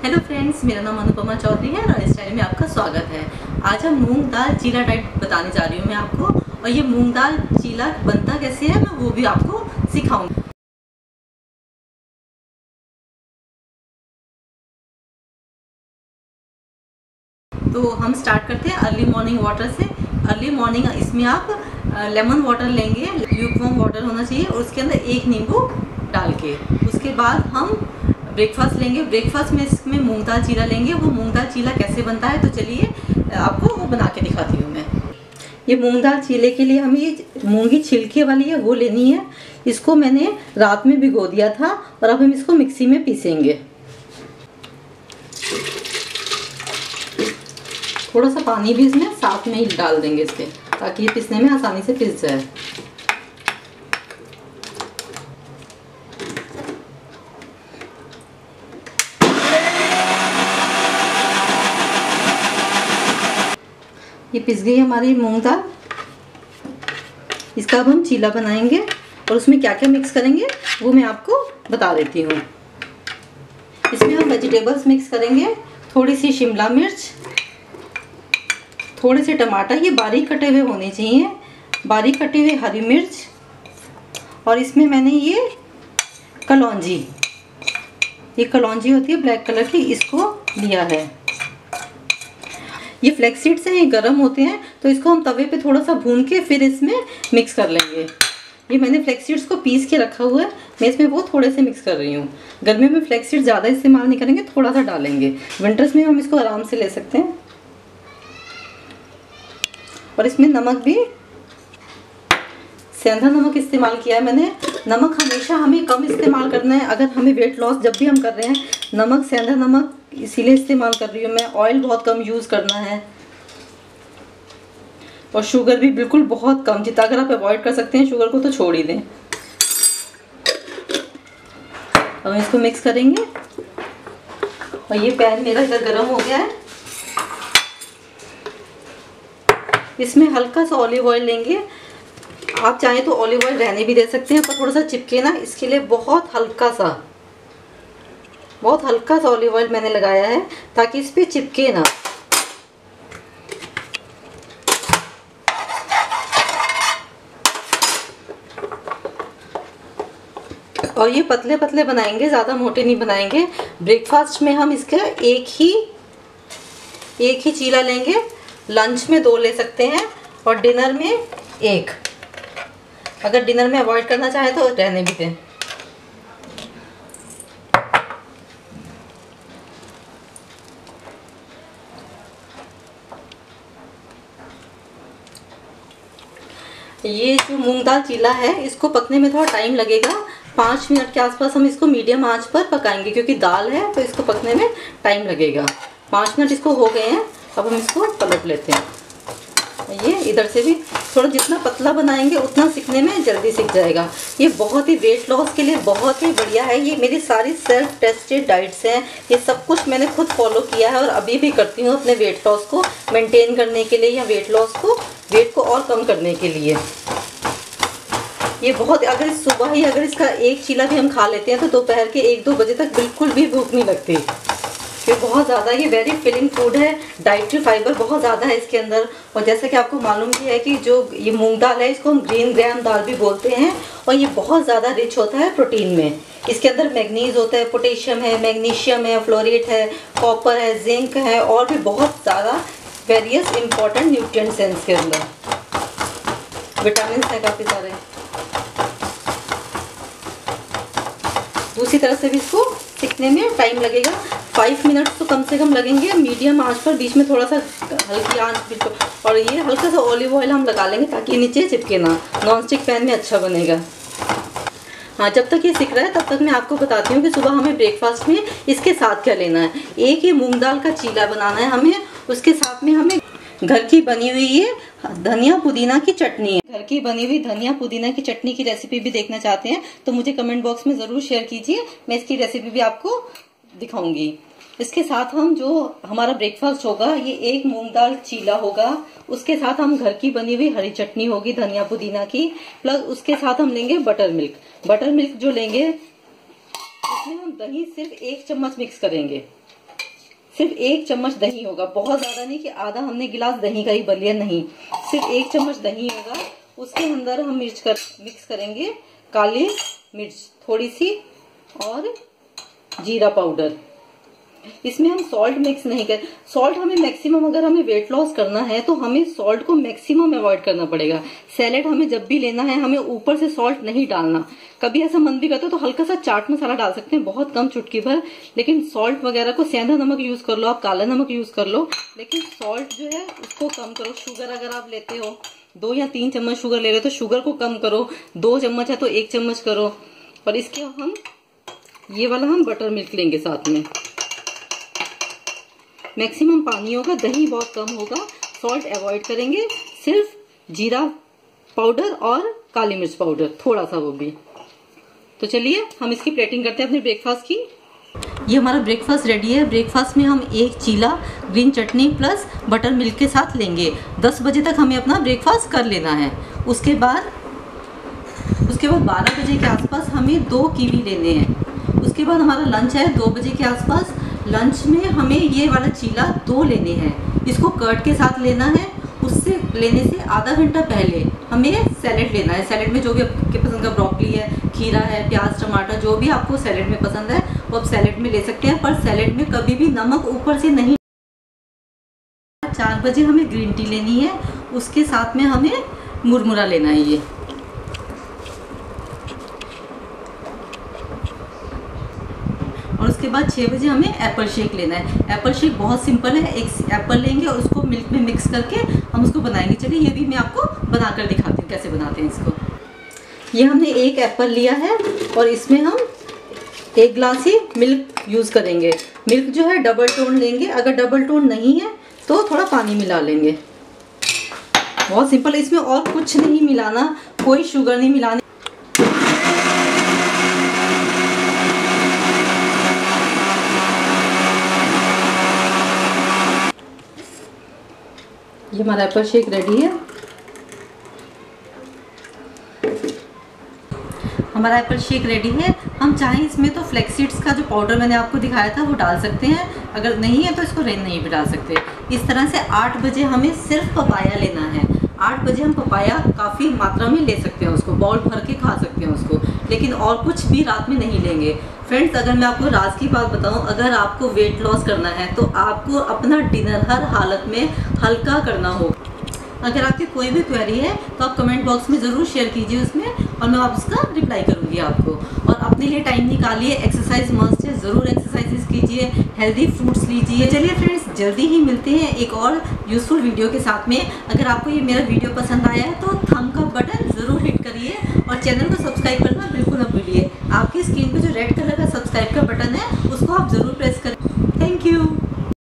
Hello friends, मेरा नाम अनुपमा चौधरी है और इस चैनल में आपका स्वागत है। आज हम मूंग दाल चीला डाइट बताने जा रही हूँ मैं आपको, और ये मूंग दाल चीला बनता कैसे है मैं वो भी आपको सिखाऊंगी। तो हम स्टार्ट करते हैं अर्ली मॉर्निंग वाटर से। अर्ली मॉर्निंग इसमें आप लेमन वाटर लेंगे, ल्यूकवार्म वाटर होना चाहिए, और उसके अंदर एक नींबू डाल के उसके बाद हम ब्रेकफास्ट लेंगे। ब्रेकफास्ट में इसमें मूंग दाल चीला लेंगे। वो मूंग दाल चीला कैसे बनता है तो चलिए आपको वो बना के दिखाती हूँ मैं। ये मूंग दाल चीले के लिए हमें ये मूंगी छिलके वाली है वो लेनी है। इसको मैंने रात में भिगो दिया था और अब हम इसको मिक्सी में पीसेंगे। थोड़ा सा पानी भी इसमें साथ में ही डाल देंगे इसके, ताकि ये पीसने में आसानी से पिस जाए। ये पिस गई हमारी मूंग दाल। इसका अब हम चीला बनाएंगे और उसमें क्या क्या मिक्स करेंगे वो मैं आपको बता देती हूँ। इसमें हम वेजिटेबल्स मिक्स करेंगे, थोड़ी सी शिमला मिर्च, थोड़े से टमाटर, ये बारीक कटे हुए होने चाहिए, बारीक कटी हुई हरी मिर्च, और इसमें मैंने ये कलौंजी, ये कलौंजी होती है ब्लैक कलर की, इसको लिया है। ये फ्लैक्स सीड्स हैं, ये गर्म होते हैं, तो इसको हम तवे पे थोड़ा सा भून के फिर इसमें मिक्स कर लेंगे। ये मैंने फ्लैक्स सीड्स को पीस के रखा हुआ है, मैं इसमें वो थोड़े से मिक्स कर रही हूँ। गर्मी में फ्लैक्स सीड्स ज़्यादा इस्तेमाल नहीं करेंगे, थोड़ा सा डालेंगे। विंटर्स में हम इसको आराम से ले सकते हैं। और इसमें नमक भी सेंधा नमक इस्तेमाल किया है मैंने। नमक हमेशा हमें कम इस्तेमाल करना है अगर हमें वेट लॉस जब भी हम कर रहे हैं। नमक सेंधा नमक इसीलिए इस्तेमाल कर रही हूँ मैं। ऑयल बहुत कम यूज़ करना है, और शुगर भी बिल्कुल बहुत कम, जितना अगर आप अवॉइड कर सकते हैं शुगर को तो छोड़ ही दें। अब हम इसको मिक्स करेंगे, और ये पैन मेरा इधर गर्म हो गया है। इसमें हल्का सा ऑलिव ऑयल लेंगे। आप चाहें तो ऑलिव ऑयल रहने भी दे सकते हैं, पर थोड़ा सा चिपके ना इसके लिए बहुत हल्का सा ऑलिव ऑयल मैंने लगाया है, ताकि इस पे चिपके ना। और ये पतले पतले बनाएंगे, ज़्यादा मोटे नहीं बनाएंगे। ब्रेकफास्ट में हम इसका एक ही चीला लेंगे, लंच में 2 ले सकते हैं, और डिनर में 1। अगर डिनर में अवॉइड करना चाहे तो रहने भी दें। ये जो मूंग दाल चीला है इसको पकने में थोड़ा टाइम लगेगा। 5 मिनट के आसपास हम इसको मीडियम आंच पर पकाएंगे, क्योंकि दाल है तो इसको पकने में टाइम लगेगा। 5 मिनट इसको हो गए हैं, अब हम इसको पलट लेते हैं। ये इधर से भी थोड़ा जितना पतला बनाएंगे उतना सीखने में जल्दी सीख जाएगा। ये बहुत ही वेट लॉस के लिए बहुत ही बढ़िया है। ये मेरी सारी सेल्फ टेस्टेड डाइट्स हैं, ये सब कुछ मैंने खुद फॉलो किया है और अभी भी करती हूँ अपने वेट लॉस को मेंटेन करने के लिए, या वेट को और कम करने के लिए। ये बहुत, अगर सुबह ही अगर इसका एक चीला भी हम खा लेते हैं तो दोपहर के 1-2 बजे तक बिल्कुल भी भूख नहीं लगती। ये बहुत ज़्यादा, ये वेरी फिलिंग फूड है। डाइटरी फाइबर बहुत ज़्यादा है इसके अंदर। और जैसे कि आपको मालूम भी है कि जो ये मूंग दाल है इसको हम ग्रीन ग्राम दाल भी बोलते हैं, और ये बहुत ज़्यादा रिच होता है प्रोटीन में। इसके अंदर मैग्नीज होता है, पोटेशियम है, मैग्नीशियम है, फ्लोरेट है, कॉपर है, जिंक है, और भी बहुत ज़्यादा वेरियस इंपॉर्टेंट न्यूट्रिएंट्स हैं इसके अंदर। विटामिन है काफ़ी सारे। दूसरी तरफ से भी इसको सीखने में टाइम लगेगा, 5 मिनट तो कम से कम लगेंगे मीडियम आंच पर। बीच में थोड़ा सा हल्की आंच बिल्कुल, और ये हल्का सा ऑलिव ऑयल हम लगा लेंगे ताकि नीचे चिपके ना। नॉन स्टिक पैन में अच्छा बनेगा। हाँ, जब तक ये सीख रहा है तब तक मैं आपको बताती हूँ कि सुबह हमें ब्रेकफास्ट में इसके साथ क्या लेना है। एक ये मूंग दाल का चीला बनाना है हमें, उसके साथ में हमें घर की बनी हुई ये धनिया पुदीना की चटनी है। घर की बनी हुई धनिया पुदीना की चटनी की रेसिपी भी देखना चाहते हैं तो मुझे कमेंट बॉक्स में जरूर शेयर कीजिए, मैं इसकी रेसिपी भी आपको दिखाऊंगी। इसके साथ हम जो हमारा ब्रेकफास्ट होगा ये एक मूंग दाल चीला होगा, उसके साथ हम घर की बनी हुई हरी चटनी होगी धनिया पुदीना की, प्लस उसके साथ हम लेंगे बटर मिल्क जो लेंगे उसमें हम दही सिर्फ 1 चम्मच मिक्स करेंगे। सिर्फ 1 चम्मच दही होगा, बहुत ज्यादा नहीं कि आधा हमने गिलास दही का ही भर लिया, नहीं, सिर्फ 1 चम्मच दही होगा। उसके अंदर हम मिक्स करेंगे काली मिर्च थोड़ी सी और जीरा पाउडर। इसमें हम सॉल्ट मिक्स नहीं कर, सॉल्ट हमें मैक्सिमम, अगर हमें वेट लॉस करना है तो हमें सॉल्ट को मैक्सिमम अवॉइड करना पड़ेगा। सैलेड हमें जब भी लेना है हमें ऊपर से सॉल्ट नहीं डालना। कभी ऐसा मन भी करता है तो हल्का सा चाट मसाला डाल सकते हैं, बहुत कम, चुटकी भर, लेकिन सॉल्ट वगैरह को सेंधा नमक यूज कर लो, आप काला नमक यूज कर लो, लेकिन सॉल्ट जो है उसको कम करो। शुगर अगर आप लेते हो 2 या 3 चम्मच शुगर ले रहे हो तो शुगर को कम करो, 2 चम्मच है तो 1 चम्मच करो। और इसके हम ये वाला हम बटर मिल्क लेंगे साथ में, मैक्सिमम पानी होगा, दही बहुत कम होगा, सॉल्ट अवॉइड करेंगे, सिर्फ जीरा पाउडर और काली मिर्च पाउडर थोड़ा सा, वो भी। तो चलिए हम इसकी प्लेटिंग करते हैं अपने ब्रेकफास्ट की। ये हमारा ब्रेकफास्ट रेडी है। ब्रेकफास्ट में हम 1 cheela green chutney plus buttermilk के साथ लेंगे। 10 बजे तक हमें अपना ब्रेकफास्ट कर लेना है। उसके बाद 12 बजे के आसपास हमें 2 कीवी लेने हैं। उसके बाद हमारा लंच है 2 बजे के आसपास। लंच में हमें ये वाला चीला 2 लेने हैं, इसको कर्ड के साथ लेना है। उससे लेने से आधा घंटा पहले हमें सैलेड लेना है। सैलेड में जो भी आपके पसंद का, ब्रोकली है, खीरा है, प्याज, टमाटर, जो भी आपको सैलेड में पसंद है वो आप सैलेड में ले सकते हैं, पर सैलेड में कभी भी नमक ऊपर से नहीं। 4 बजे हमें ग्रीन टी लेनी है, उसके साथ में हमें मुरमुरा लेना है ये। और उसके बाद 6 बजे हमें एप्पल शेक लेना है। एप्पल शेक बहुत सिंपल है, एक एप्पल लेंगे और उसको मिल्क में मिक्स करके हम उसको बनाएंगे। चलिए ये भी मैं आपको बनाकर दिखाती हूँ कैसे बनाते हैं इसको। ये हमने 1 एप्पल लिया है और इसमें हम 1 गिलास ही मिल्क यूज़ करेंगे। मिल्क जो है डबल टोन लेंगे, अगर डबल टोन नहीं है तो थोड़ा पानी मिला लेंगे। बहुत सिंपल है, इसमें और कुछ नहीं मिलाना, कोई शुगर नहीं मिलानी। ये हमारा एप्पल शेक रेडी है। हमारा एप्पल शेक रेडी है। हम चाहें इसमें तो फ्लैक्स सीड्स का जो पाउडर मैंने आपको दिखाया था वो डाल सकते हैं, अगर नहीं है तो इसको नहीं भी डाल सकते। इस तरह से 8 बजे हमें सिर्फ पपाया लेना है। 8 बजे हम पपाया काफ़ी मात्रा में ले सकते हैं, उसको बाउल भर के खा सकते हैं उसको, लेकिन और कुछ भी रात में नहीं लेंगे। फ्रेंड्स, अगर मैं आपको राज की बात बताऊं, अगर आपको वेट लॉस करना है तो आपको अपना डिनर हर हालत में हल्का करना होगा। अगर आपकी कोई भी क्वेरी है तो आप कमेंट बॉक्स में ज़रूर शेयर कीजिए उसमें, और मैं आप उसका रिप्लाई करूँगी आपको। और अपने लिए टाइम निकालिए, एक्सरसाइज मस्ट है, ज़रूर एक्सरसाइजेस कीजिए, हेल्दी फ्रूट्स लीजिए। चलिए फ्रेंड्स, जल्दी ही मिलते हैं एक और यूज़फुल वीडियो के साथ में। अगर आपको ये मेरा वीडियो पसंद आया है तो थम्स अप बटन ज़रूर हिट करिए और चैनल को सब्सक्राइब करना बिल्कुल न भूलिए। आपकी स्क्रीन पर जो रेड कलर का सब्सक्राइब का बटन है उसको आप ज़रूर प्रेस